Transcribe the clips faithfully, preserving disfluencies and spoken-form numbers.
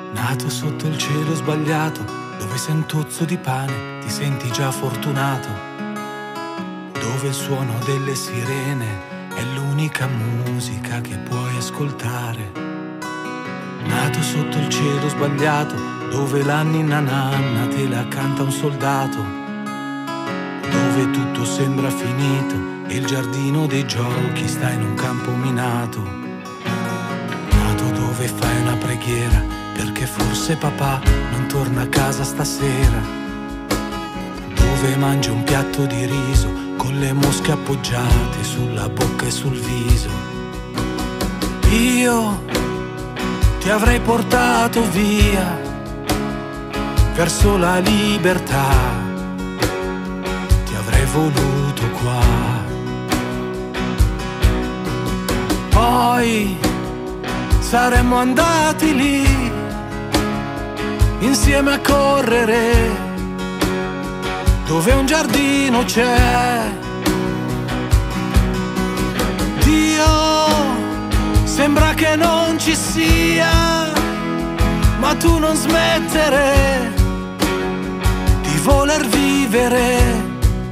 Nato sotto il cielo sbagliato, dove sei un tozzo di pane, ti senti già fortunato, dove il suono delle sirene è l'unica musica che puoi ascoltare. Nato sotto il cielo sbagliato, dove la ninna nanna te la canta un soldato, dove tutto sembra finito e il giardino dei giochi sta in un campo minato. Nato dove fai una preghiera perché forse papà non torna a casa stasera, dove mangi un piatto di riso con le mosche appoggiate sulla bocca e sul viso. Io ti avrei portato via verso la libertà, ti avrei voluto qua. Poi saremmo andati lì insieme a correre, dove un giardino c'è. Dio, sembra che non ci sia, ma tu non smettere di voler vivere.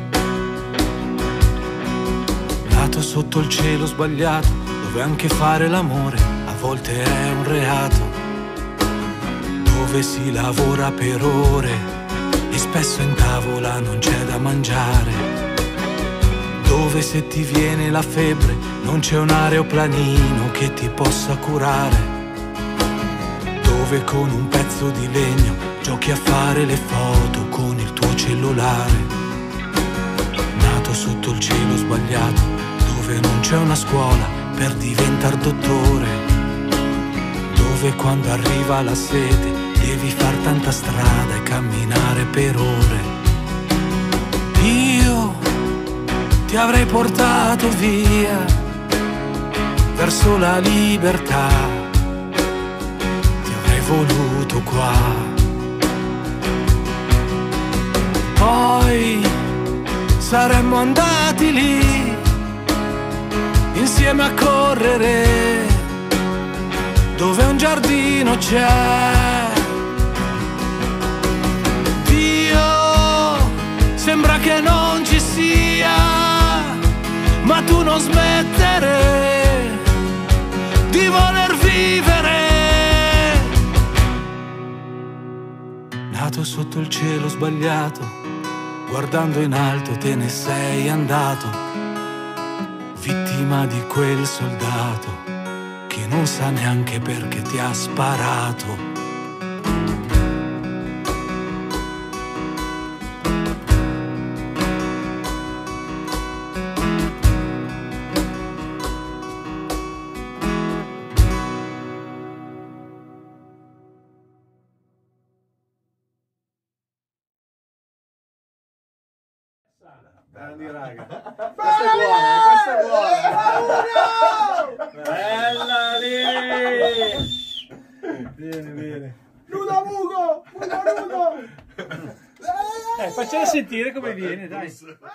Nato sotto il cielo sbagliato, dove anche fare l'amore a volte è un reato, dove si lavora per ore e spesso in tavola non c'è da mangiare, dove se ti viene la febbre non c'è un aeroplanino che ti possa curare, dove con un pezzo di legno giochi a fare le foto con il tuo cellulare. Nato sotto il cielo sbagliato, dove non c'è una scuola per diventare dottore, dove quando arriva la sete devi far tanta strada e camminare per ore. Io ti avrei portato via verso la libertà, ti avrei voluto qua. Poi saremmo andati lì insieme a correre, dove un giardino c'è. Sembra che non ci sia, ma tu non smettere di voler vivere. Nato sotto il cielo sbagliato, guardando in alto te ne sei andato, vittima di quel soldato che non sa neanche perché ti ha sparato. Grandi raga, questa è buona, questa è buona, bella lì, vieni, vieni, nudo Mugo, nudo nudo, eh, faccela sentire come viene, dai.